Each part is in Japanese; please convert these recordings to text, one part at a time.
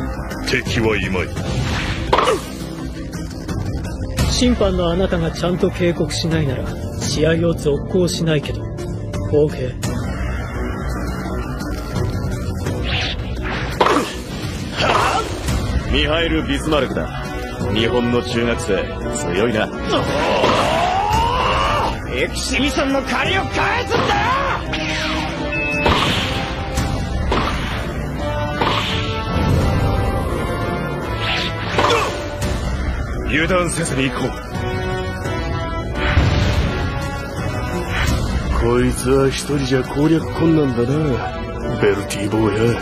敵はいまい。 審判のあなたがちゃんと警告しないなら試合を続行しないけど OK。 ミハエル・ビスマルクだ。日本の中学生、強いな。 エキシビションの借りを返すんだよ。 油断せずに行こう。こいつは一人じゃ攻略困難だな、ベルティ坊や。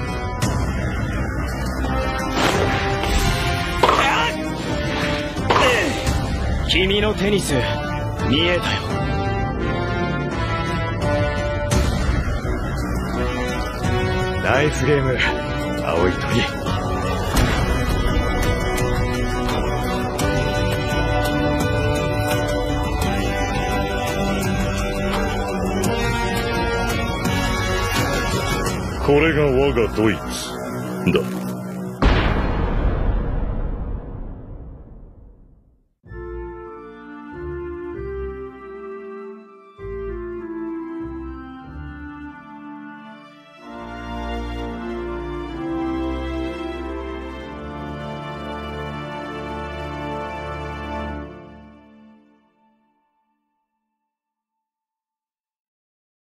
君のテニス見えたよ。ナイスゲーム、青い鳥。 これが我がドイツだ。